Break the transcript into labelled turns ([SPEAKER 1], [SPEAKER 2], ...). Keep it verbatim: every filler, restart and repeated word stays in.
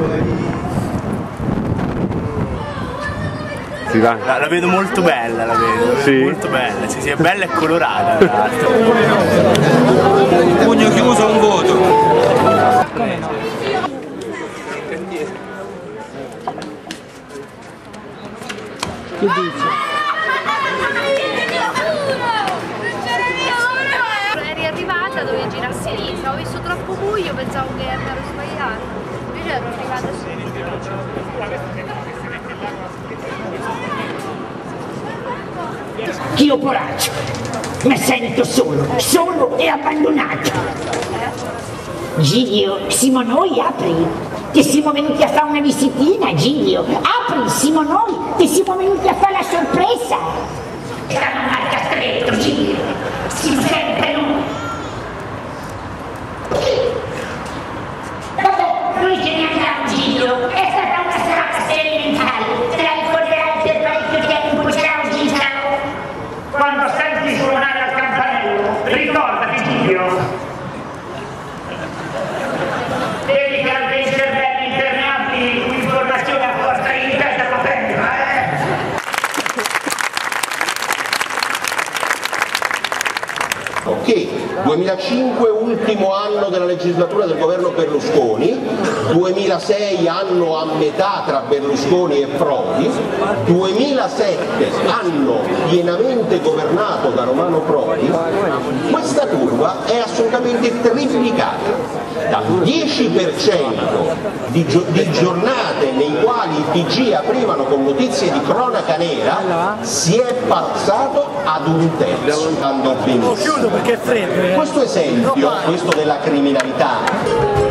[SPEAKER 1] La,
[SPEAKER 2] la vedo molto bella, la vedo, la vedo
[SPEAKER 1] sì.
[SPEAKER 2] molto bella, sì, sì, è bella e colorata tra l'altro.
[SPEAKER 3] Pugno chiuso, un voto.
[SPEAKER 4] Come no? Che dici?
[SPEAKER 5] Eri arrivata, dovevi girare a sinistra, ho visto troppo buio, pensavo che ero sbagliata, invece ero arrivata a sinistra.
[SPEAKER 6] Dio coraggio, mi sento solo, solo e abbandonato. Giglio, siamo noi, apri, che siamo venuti a fare una visitina, Giglio, apri, siamo noi, che siamo venuti a fare la sorpresa. Stiamo a marca stretto, Giglio, siamo sempre noi. Vabbè, noi ce ne andiamo, Giglio, è stata una serata sperimentale, te la ricorderai per parecchio tempo, ciao Giglio. Quando senti suonare al campanello, ricordati, Giglio. Devi che anche i cervelli impermeabili con informazione a forza di ripeta la penna, eh?
[SPEAKER 7] Ok, duemilacinque ultimo anno della legislatura del governo Berlusconi, duemilasei anno a metà tra Berlusconi e Prodi, duemilasette anno pienamente governato da Romano Prodi. Questa curva è assolutamente triplicata, dal dieci per cento di, gio di giornate nei quali i P G aprivano con notizie di cronaca nera si è passato ad un terzo, andando benissimo.
[SPEAKER 4] Chiudo perché è freddo.
[SPEAKER 7] Questo esempio, questo della criminalità,